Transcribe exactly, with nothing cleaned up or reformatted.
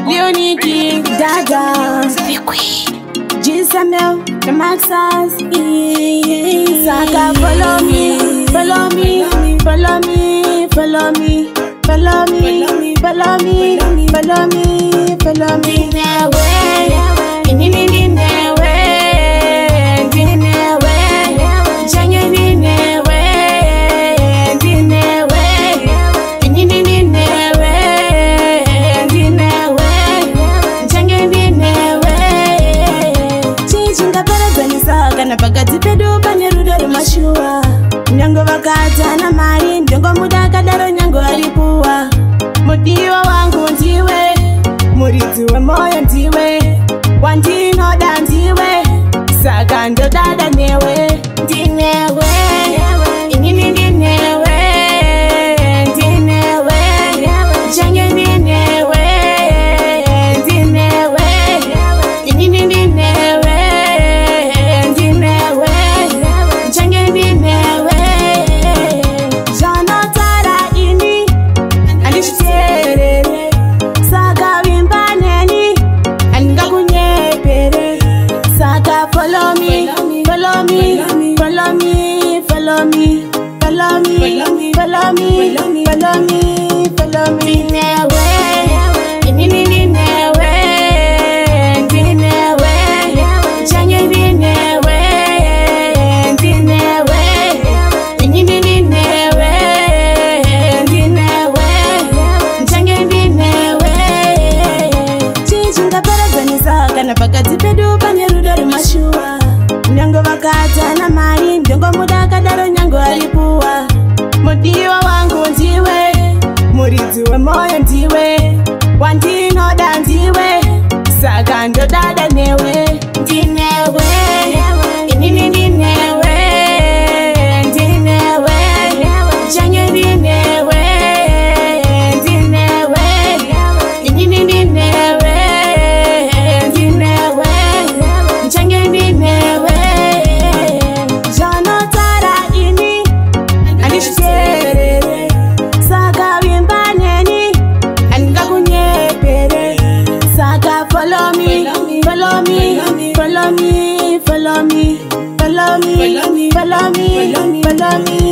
Leoniki, Dada, Giselle, the Maxas, Saga, follow me, follow me, follow me, follow me, follow me, follow me, follow me, follow me, now way, in in the way, in the way, Jangin in the way, in the way, in in the way, in the way, Jangin in the way, changing the paradise, gonna bagati pedo, Paneruda, Mashua, Nyango Vakata, na Mari, Nyango Mudaka, Nyango Alipua, Mudio wangu ndiwe, Muritu moyo ndiwe, Wandino da ndiwe, Sagando dada newe, Ndinewe, Inini ndinewe, Ndinewe, Jange ndinewe, Ndinewe, Inini ndinewe, Ndinewe, Jange ndinewe, Jano tara ini, Alishiterere, Saga wimbaneni, Angakunyepere, Saga follow me, follow me, follow me, follow me, follow me, follow me, follow me, follow me, Newe, Inini ndinewe, Ndinewe, Jange ndinewe, Ndinewe, Inini ndinewe, Ndinewe, Jange ndinewe, chichinga paradhanisa kana pakati pedu pane rudo remashua, Nyango vakata na Mari, Nyango mudaka daro Nyango alipuwa, Mudiwa wangu ndiwe, Muridzi wemoyo ndiwe, Wandino da ndiwe, Sagando dada newe, Ndinewe, Inini ndinewe, Ndinewe, Jange ndinewe, Ndinewe, Inini ndinewe, Ndinewe, Jange ndinewe, Jano tara ini, Alishiterere, Saga wimbaneni, Angakunyepere, Saga follow me, follow me, follow me, follow me, follow me, follow me, follow me,